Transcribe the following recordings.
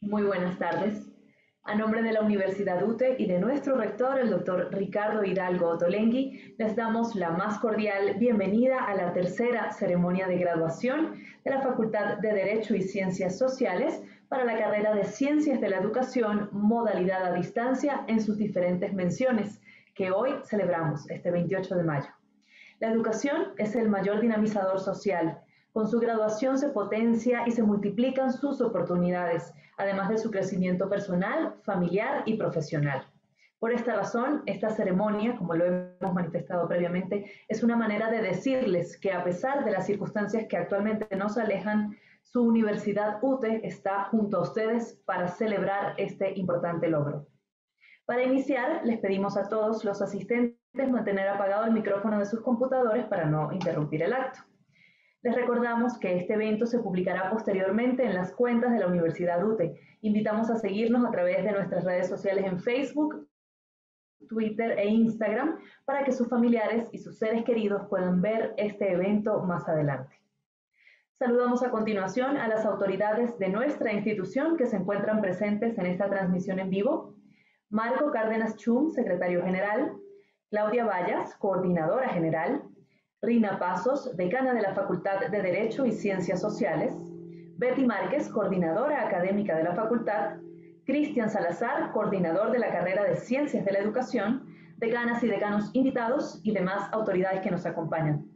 Muy buenas tardes. A nombre de la Universidad UTE y de nuestro rector, el doctor Ricardo Hidalgo Ottolenghi, les damos la más cordial bienvenida a la tercera ceremonia de graduación de la Facultad de Derecho y Ciencias Sociales para la carrera de Ciencias de la Educación, modalidad a distancia en sus diferentes menciones, que hoy celebramos este 28 de mayo. La educación es el mayor dinamizador social. Con su graduación se potencia y se multiplican sus oportunidades, además de su crecimiento personal, familiar y profesional. Por esta razón, esta ceremonia, como lo hemos manifestado previamente, es una manera de decirles que a pesar de las circunstancias que actualmente nos alejan, su Universidad UTE está junto a ustedes para celebrar este importante logro. Para iniciar, les pedimos a todos los asistentes mantener apagado el micrófono de sus computadores para no interrumpir el acto. Les recordamos que este evento se publicará posteriormente en las cuentas de la Universidad UTE. Invitamos a seguirnos a través de nuestras redes sociales en Facebook, Twitter e Instagram para que sus familiares y sus seres queridos puedan ver este evento más adelante. Saludamos a continuación a las autoridades de nuestra institución que se encuentran presentes en esta transmisión en vivo. Marco Cárdenas Chum, secretario general. Claudia Vallas, coordinadora general. Rina Pasos, decana de la Facultad de Derecho y Ciencias Sociales, Betty Márquez, coordinadora académica de la facultad, Cristian Salazar, coordinador de la carrera de Ciencias de la Educación, decanas y decanos invitados y demás autoridades que nos acompañan.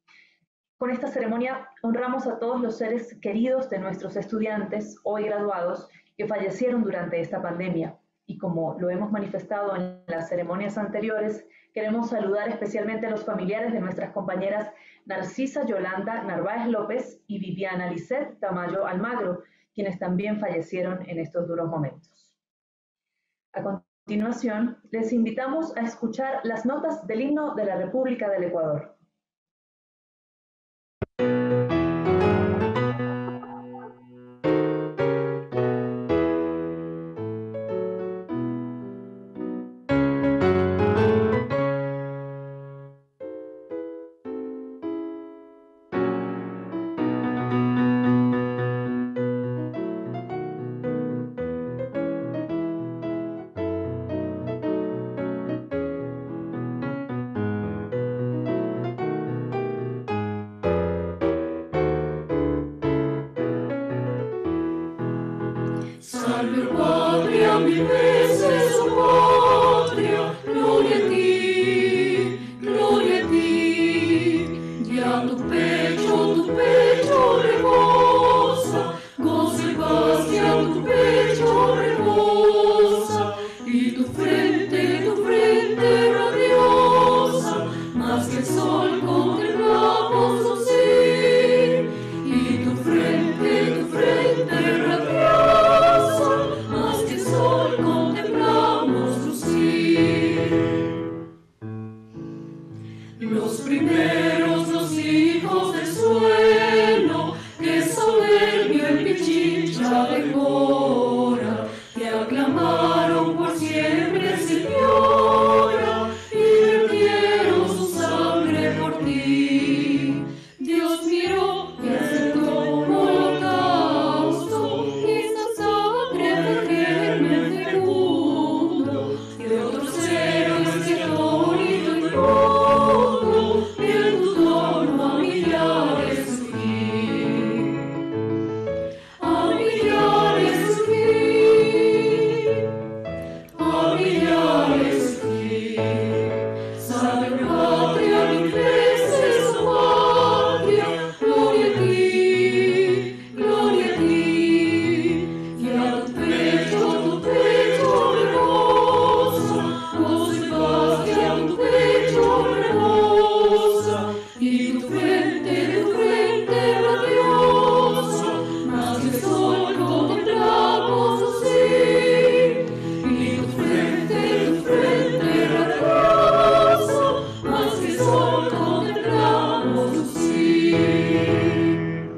Con esta ceremonia honramos a todos los seres queridos de nuestros estudiantes, hoy graduados, que fallecieron durante esta pandemia. Y como lo hemos manifestado en las ceremonias anteriores, queremos saludar especialmente a los familiares de nuestras compañeras Narcisa Yolanda Narváez López y Viviana Lisset Tamayo Almagro, quienes también fallecieron en estos duros momentos. A continuación, les invitamos a escuchar las notas del himno de la República del Ecuador. Salve patria, mil veces, oh patria, gloria a ti, gloria a ti. Ya tu pecho rebosa, gozo y paz, ya tu pecho rebosa, y tu frente radiosa, más que el sol contemplamos lucir, y tu frente radiosa, más que el sol contemplamos lucir. Los primeros, los hijos del suelo, que soberbio en Pichincha decora, que aclamaron por siempre Señora, y vertieron su sangre por ti. Dios miró y aceptó como holocausto, y esta sangre fue germen fecundo, de otros héroes que bonito y puro, y en tu torno a millares surgir. A millares surgir, a millares surgir. Salve patria, mil veces, oh patria, gloria a ti, gloria a ti. Y a tu pecho rebosa, gozo y paz, y a tu pecho rebosa, y tu frente radiosa, más que el sol contemplamos lucir, y tu frente radiosa, más que el sol contemplamos lucir.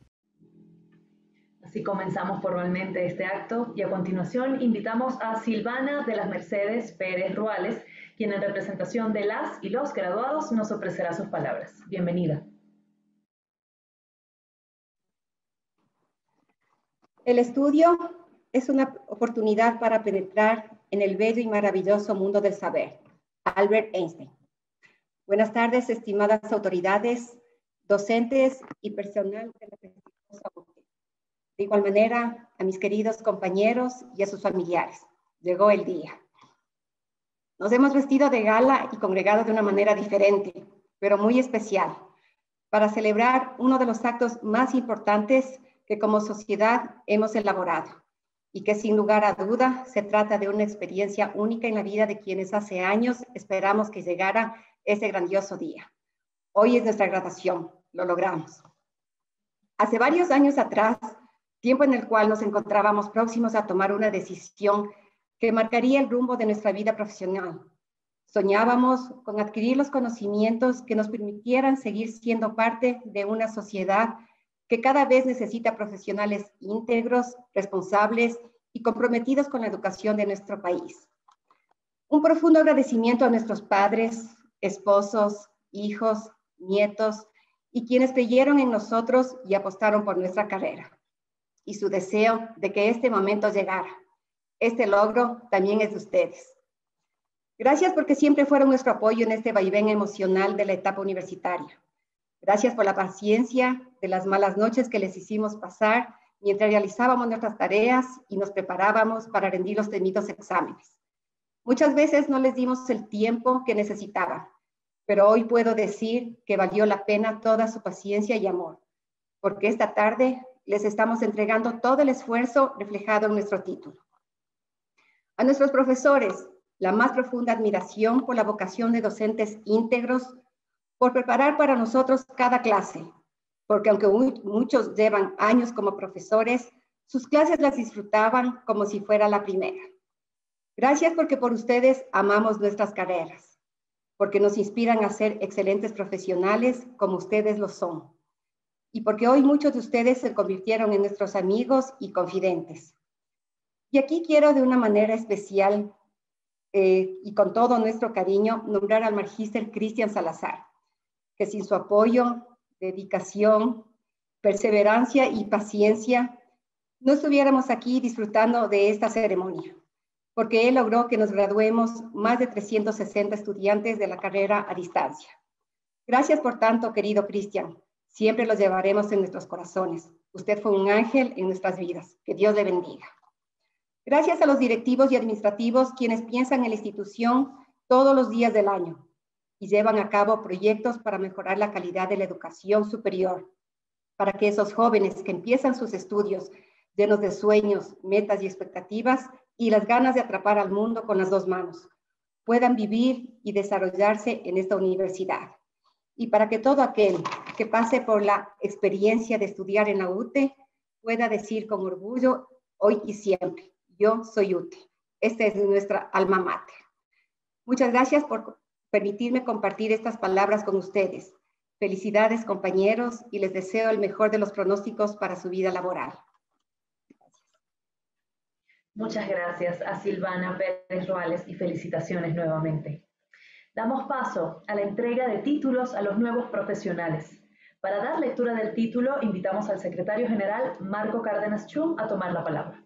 Así comenzamos formalmente este acto y a continuación invitamos a Silvana de las Mercedes Pérez Ruales, quien en representación de las y los graduados nos ofrecerá sus palabras. Bienvenida. El estudio es una oportunidad para penetrar en el bello y maravilloso mundo del saber. Albert Einstein. Buenas tardes, estimadas autoridades, docentes y personal de la prestigiosa UTE. De igual manera, a mis queridos compañeros y a sus familiares. Llegó el día. Nos hemos vestido de gala y congregado de una manera diferente, pero muy especial, para celebrar uno de los actos más importantes que como sociedad hemos elaborado, y que sin lugar a duda se trata de una experiencia única en la vida de quienes hace años esperamos que llegara ese grandioso día. Hoy es nuestra graduación, lo logramos. Hace varios años atrás, tiempo en el cual nos encontrábamos próximos a tomar una decisión que marcaría el rumbo de nuestra vida profesional. Soñábamos con adquirir los conocimientos que nos permitieran seguir siendo parte de una sociedad que cada vez necesita profesionales íntegros, responsables y comprometidos con la educación de nuestro país. Un profundo agradecimiento a nuestros padres, esposos, hijos, nietos y quienes creyeron en nosotros y apostaron por nuestra carrera. Y su deseo de que este momento llegara. Este logro también es de ustedes. Gracias porque siempre fueron nuestro apoyo en este vaivén emocional de la etapa universitaria. Gracias por la paciencia de las malas noches que les hicimos pasar mientras realizábamos nuestras tareas y nos preparábamos para rendir los temidos exámenes. Muchas veces no les dimos el tiempo que necesitaban, pero hoy puedo decir que valió la pena toda su paciencia y amor, porque esta tarde les estamos entregando todo el esfuerzo reflejado en nuestro título. A nuestros profesores, la más profunda admiración por la vocación de docentes íntegros, por preparar para nosotros cada clase, porque aunque muchos llevan años como profesores, sus clases las disfrutaban como si fuera la primera. Gracias porque por ustedes amamos nuestras carreras, porque nos inspiran a ser excelentes profesionales como ustedes lo son, y porque hoy muchos de ustedes se convirtieron en nuestros amigos y confidentes. Y aquí quiero de una manera especial y con todo nuestro cariño nombrar al magíster Cristian Salazar, que sin su apoyo, dedicación, perseverancia y paciencia, no estuviéramos aquí disfrutando de esta ceremonia, porque él logró que nos graduemos más de 360 estudiantes de la carrera a distancia. Gracias por tanto, querido Cristian. Siempre lo llevaremos en nuestros corazones. Usted fue un ángel en nuestras vidas. Que Dios le bendiga. Gracias a los directivos y administrativos quienes piensan en la institución todos los días del año y llevan a cabo proyectos para mejorar la calidad de la educación superior, para que esos jóvenes que empiezan sus estudios llenos de sueños, metas y expectativas y las ganas de atrapar al mundo con las dos manos, puedan vivir y desarrollarse en esta universidad. Y para que todo aquel que pase por la experiencia de estudiar en la UTE pueda decir con orgullo hoy y siempre: yo soy UTE. Esta es nuestra alma mater. Muchas gracias por permitirme compartir estas palabras con ustedes. Felicidades, compañeros, y les deseo el mejor de los pronósticos para su vida laboral. Muchas gracias a Silvana Pérez Roales y felicitaciones nuevamente. Damos paso a la entrega de títulos a los nuevos profesionales. Para dar lectura del título, invitamos al secretario general Marco Cárdenas Chum a tomar la palabra.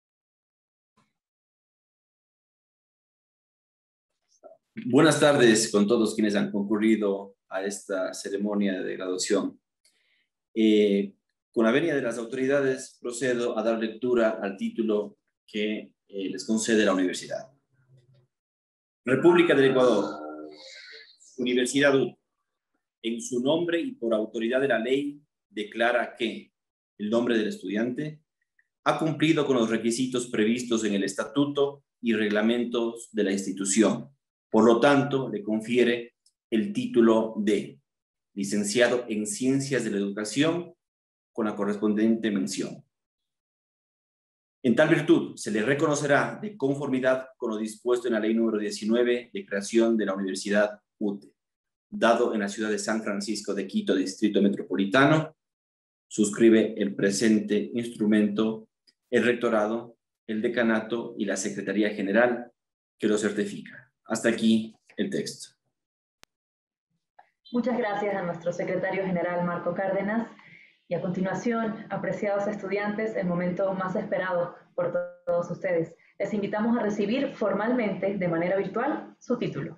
Buenas tardes con todos quienes han concurrido a esta ceremonia de graduación. Con la venia de las autoridades, procedo a dar lectura al título que les concede la universidad. República del Ecuador, Universidad UTE, en su nombre y por autoridad de la ley, declara que el nombre del estudiante ha cumplido con los requisitos previstos en el estatuto y reglamentos de la institución. Por lo tanto, le confiere el título de licenciado en Ciencias de la Educación con la correspondiente mención. En tal virtud, se le reconocerá de conformidad con lo dispuesto en la Ley número 19 de creación de la Universidad UTE, dado en la ciudad de San Francisco de Quito, Distrito Metropolitano. Suscribe el presente instrumento el rectorado, el decanato y la Secretaría General que lo certifica. Hasta aquí el texto. Muchas gracias a nuestro secretario general Marco Cárdenas. Y a continuación, apreciados estudiantes, el momento más esperado por por todos ustedes. Les invitamos a recibir formalmente, de manera virtual, su título.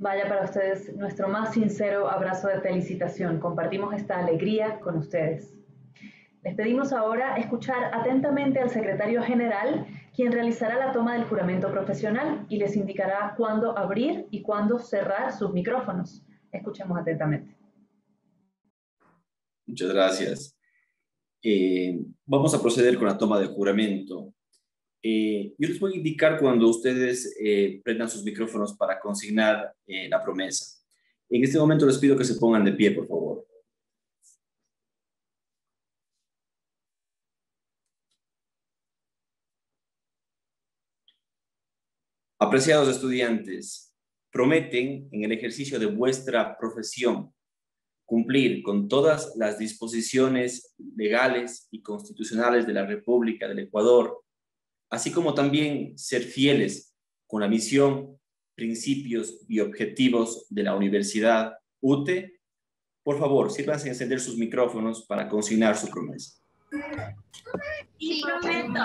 Vaya para ustedes nuestro más sincero abrazo de felicitación. Compartimos esta alegría con ustedes. Les pedimos ahora escuchar atentamente al secretario general, quien realizará la toma del juramento profesional y les indicará cuándo abrir y cuándo cerrar sus micrófonos. Escuchemos atentamente. Muchas gracias. Vamos a proceder con la toma del juramento. Yo les voy a indicar cuando ustedes prendan sus micrófonos para consignar la promesa. En este momento les pido que se pongan de pie, por favor. Apreciados estudiantes, prometen en el ejercicio de vuestra profesión cumplir con todas las disposiciones legales y constitucionales de la República del Ecuador, así como también ser fieles con la misión, principios y objetivos de la Universidad UTE. Por favor, sírvanse a encender sus micrófonos para consignar su promesa. Sí, prometo.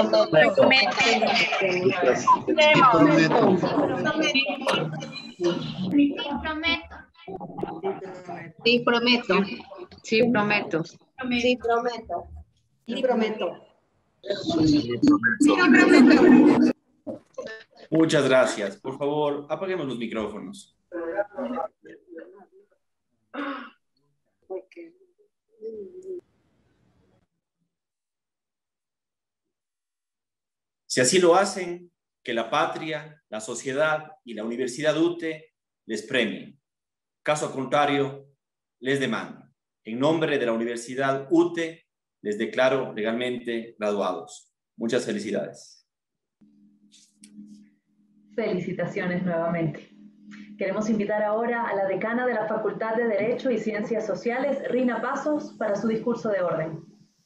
Sí, prometo. Sí, prometo. Sí, prometo. Sí, prometo. Muchas gracias. Por favor, apaguemos los micrófonos. Si así lo hacen, que la patria, la sociedad y la Universidad UTE les premien. Caso contrario, les demando. En nombre de la Universidad UTE, les declaro legalmente graduados. Muchas felicidades. Felicitaciones nuevamente. Queremos invitar ahora a la decana de la Facultad de Derecho y Ciencias Sociales, Rina Pasos, para su discurso de orden.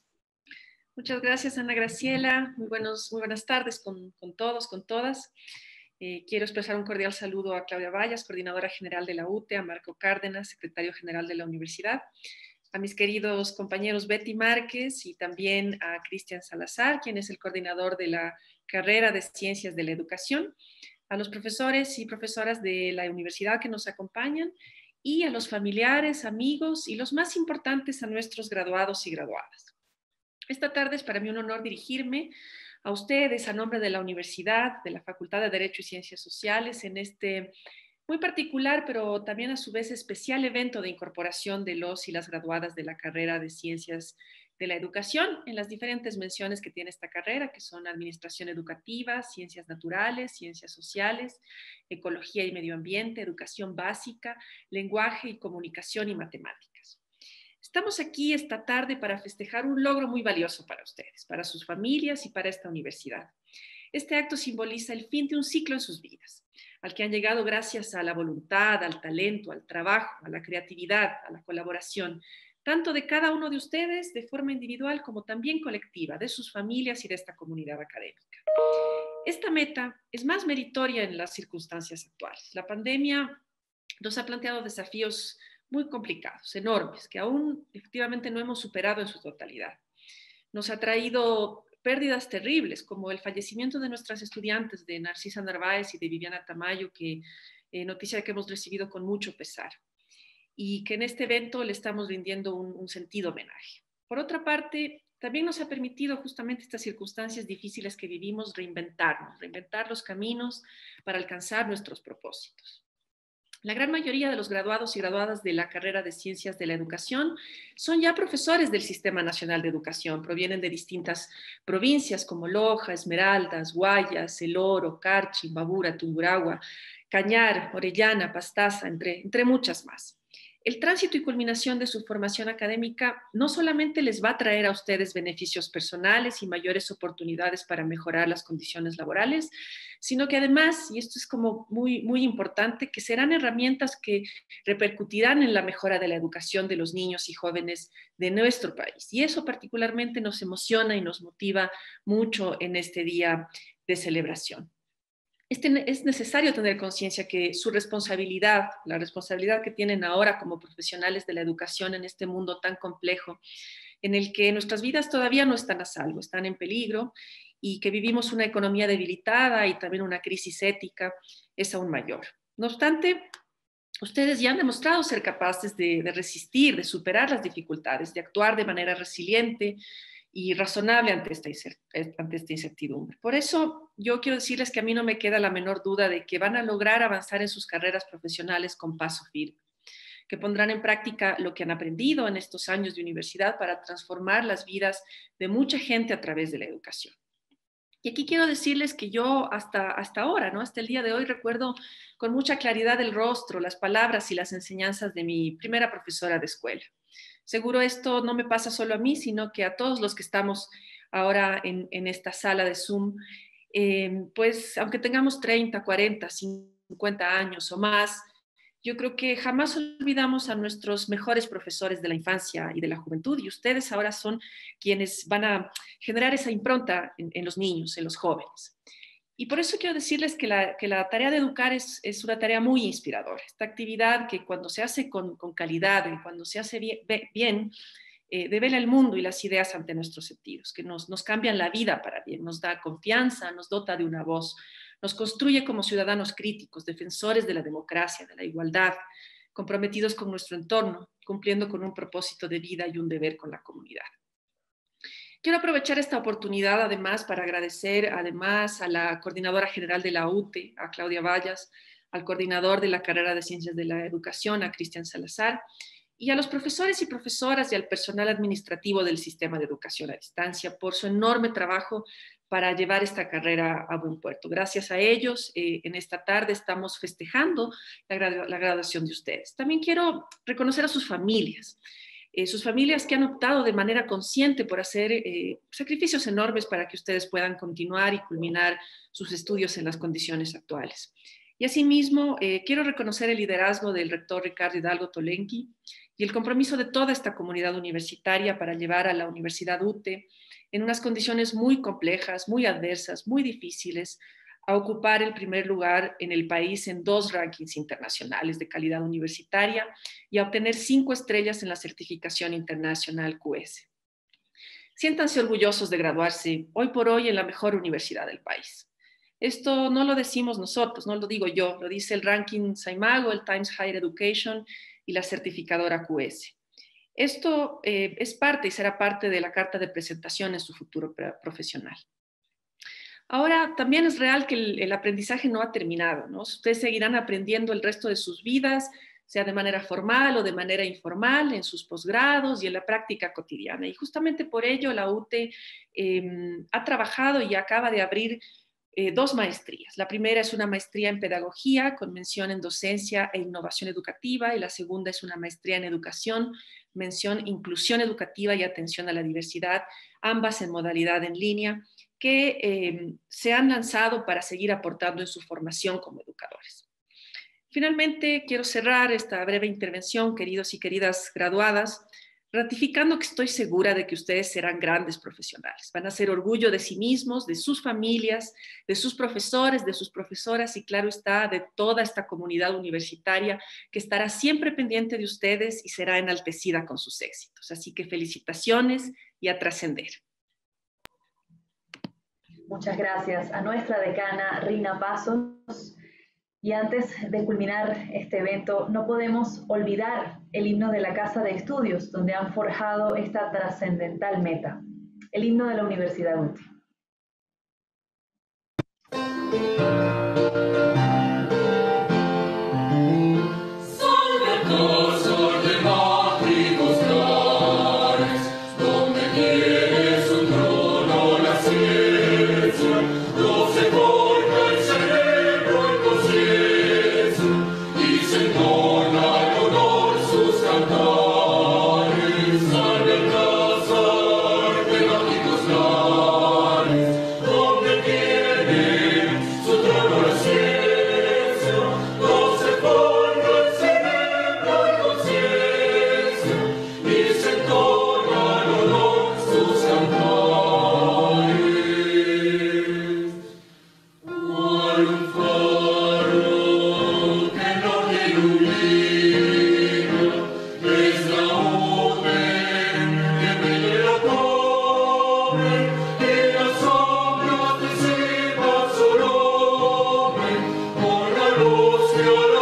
Muchas gracias, Ana Graciela. Muy buenas tardes con todos, con todas. Quiero expresar un cordial saludo a Claudia Vallas, coordinadora general de la UTE, a Marco Cárdenas, secretario general de la universidad, a mis queridos compañeros Betty Márquez y también a Cristian Salazar, quien es el coordinador de la carrera de Ciencias de la Educación, a los profesores y profesoras de la universidad que nos acompañan y a los familiares, amigos y los más importantes, a nuestros graduados y graduadas. Esta tarde es para mí un honor dirigirme a ustedes a nombre de la universidad, de la Facultad de Derecho y Ciencias Sociales, en este muy particular, pero también a su vez especial evento de incorporación de los y las graduadas de la carrera de Ciencias de la Educación en las diferentes menciones que tiene esta carrera, que son Administración Educativa, Ciencias Naturales, Ciencias Sociales, Ecología y Medio Ambiente, Educación Básica, Lenguaje y Comunicación y Matemáticas. Estamos aquí esta tarde para festejar un logro muy valioso para ustedes, para sus familias y para esta universidad. Este acto simboliza el fin de un ciclo en sus vidas, al que han llegado gracias a la voluntad, al talento, al trabajo, a la creatividad, a la colaboración, tanto de cada uno de ustedes de forma individual como también colectiva, de sus familias y de esta comunidad académica. Esta meta es más meritoria en las circunstancias actuales. La pandemia nos ha planteado desafíos muy complicados, enormes, que aún efectivamente no hemos superado en su totalidad. Nos ha traído pérdidas terribles, como el fallecimiento de nuestras estudiantes, de Narcisa Narváez y de Viviana Tamayo, noticia que hemos recibido con mucho pesar, y que en este evento le estamos rindiendo un sentido homenaje. Por otra parte, también nos ha permitido justamente estas circunstancias difíciles que vivimos reinventar los caminos para alcanzar nuestros propósitos. La gran mayoría de los graduados y graduadas de la carrera de Ciencias de la Educación son ya profesores del Sistema Nacional de Educación, provienen de distintas provincias como Loja, Esmeraldas, Guayas, El Oro, Carchi, Imbabura, Tungurahua, Cañar, Orellana, Pastaza, entre muchas más. El tránsito y culminación de su formación académica no solamente les va a traer a ustedes beneficios personales y mayores oportunidades para mejorar las condiciones laborales, sino que además, y esto es como muy importante, que serán herramientas que repercutirán en la mejora de la educación de los niños y jóvenes de nuestro país. Y eso particularmente nos emociona y nos motiva mucho en este día de celebración. Es necesario tener conciencia que su responsabilidad, la responsabilidad que tienen ahora como profesionales de la educación en este mundo tan complejo, en el que nuestras vidas todavía no están a salvo, están en peligro, y que vivimos una economía debilitada y también una crisis ética, es aún mayor. No obstante, ustedes ya han demostrado ser capaces de resistir, de superar las dificultades, de actuar de manera resiliente y razonable ante esta incertidumbre. Por eso yo quiero decirles que a mí no me queda la menor duda de que van a lograr avanzar en sus carreras profesionales con paso firme, que pondrán en práctica lo que han aprendido en estos años de universidad para transformar las vidas de mucha gente a través de la educación. Y aquí quiero decirles que yo hasta ahora, ¿no? Hasta el día de hoy recuerdo con mucha claridad el rostro, las palabras y las enseñanzas de mi primera profesora de escuela. Seguro esto no me pasa solo a mí, sino que a todos los que estamos ahora en esta sala de Zoom, pues aunque tengamos 30, 40, 50 años o más, yo creo que jamás olvidamos a nuestros mejores profesores de la infancia y de la juventud, y ustedes ahora son quienes van a generar esa impronta en los niños, en los jóvenes. Y por eso quiero decirles que la tarea de educar es una tarea muy inspiradora. Esta actividad que cuando se hace con calidad y cuando se hace bien devela el mundo y las ideas ante nuestros sentidos, que nos cambian la vida para bien, nos da confianza, nos dota de una voz, nos construye como ciudadanos críticos, defensores de la democracia, de la igualdad, comprometidos con nuestro entorno, cumpliendo con un propósito de vida y un deber con la comunidad. Quiero aprovechar esta oportunidad además para agradecer además a la coordinadora general de la UTE, a Claudia Vallas, al coordinador de la carrera de Ciencias de la Educación, a Cristian Salazar, y a los profesores y profesoras y al personal administrativo del sistema de educación a distancia por su enorme trabajo para llevar esta carrera a buen puerto. Gracias a ellos, en esta tarde estamos festejando la graduación de ustedes. También quiero reconocer a sus familias que han optado de manera consciente por hacer sacrificios enormes para que ustedes puedan continuar y culminar sus estudios en las condiciones actuales. Y asimismo, quiero reconocer el liderazgo del rector Ricardo Hidalgo Ottolenghi y el compromiso de toda esta comunidad universitaria para llevar a la Universidad UTE en unas condiciones muy complejas, muy adversas, muy difíciles, a ocupar el primer lugar en el país en 2 rankings internacionales de calidad universitaria y a obtener 5 estrellas en la certificación internacional QS. Siéntanse orgullosos de graduarse hoy por hoy en la mejor universidad del país. Esto no lo decimos nosotros, no lo digo yo, lo dice el ranking Saimago, el Times Higher Education y la certificadora QS. Esto es parte y será parte de la carta de presentación en su futuro profesional. Ahora, también es real que el aprendizaje no ha terminado, ¿no? Ustedes seguirán aprendiendo el resto de sus vidas, sea de manera formal o de manera informal, en sus posgrados y en la práctica cotidiana. Y justamente por ello la UTE ha trabajado y acaba de abrir 2 maestrías. La primera es una maestría en pedagogía con mención en docencia e innovación educativa, y la segunda es una maestría en educación, mención inclusión educativa y atención a la diversidad, ambas en modalidad en línea, que se han lanzado para seguir aportando en su formación como educadores. Finalmente, quiero cerrar esta breve intervención, queridos y queridas graduadas, ratificando que estoy segura de que ustedes serán grandes profesionales. Van a ser orgullo de sí mismos, de sus familias, de sus profesores, de sus profesoras y, claro está, de toda esta comunidad universitaria que estará siempre pendiente de ustedes y será enaltecida con sus éxitos. Así que felicitaciones y a trascender. Muchas gracias a nuestra decana Rina Pasos. Y antes de culminar este evento, no podemos olvidar el himno de la Casa de Estudios, donde han forjado esta trascendental meta, el himno de la Universidad UTE. Luz que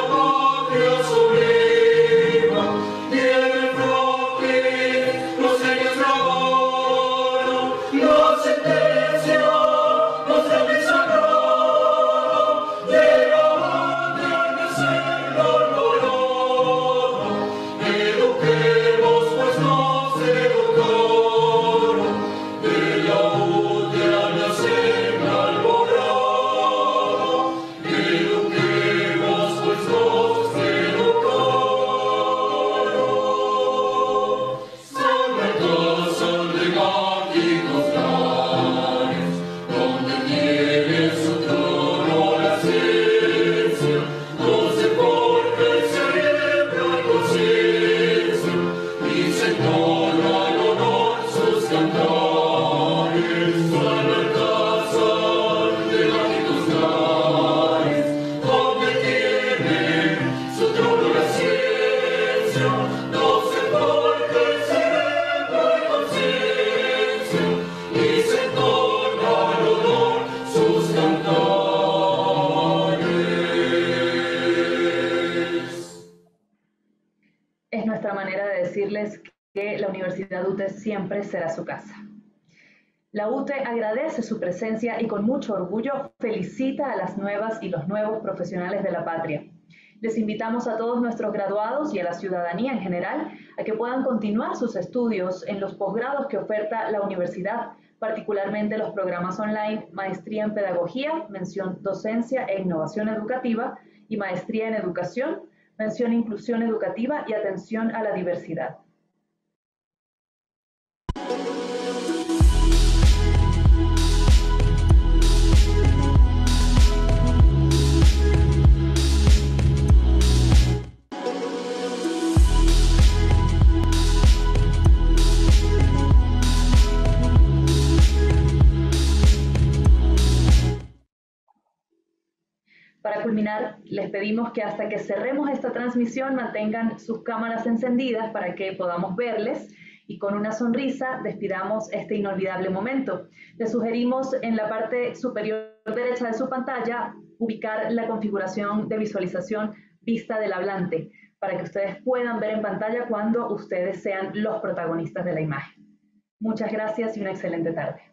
siempre será su casa. La UTE agradece su presencia y con mucho orgullo felicita a las nuevas y los nuevos profesionales de la patria. Les invitamos a todos nuestros graduados y a la ciudadanía en general a que puedan continuar sus estudios en los posgrados que oferta la universidad, particularmente los programas online Maestría en Pedagogía, mención Docencia e Innovación Educativa, y Maestría en Educación, mención Inclusión Educativa y Atención a la Diversidad. Para culminar, les pedimos que hasta que cerremos esta transmisión mantengan sus cámaras encendidas para que podamos verles y con una sonrisa despidamos este inolvidable momento. Les sugerimos en la parte superior derecha de su pantalla ubicar la configuración de visualización vista del hablante para que ustedes puedan ver en pantalla cuando ustedes sean los protagonistas de la imagen. Muchas gracias y una excelente tarde.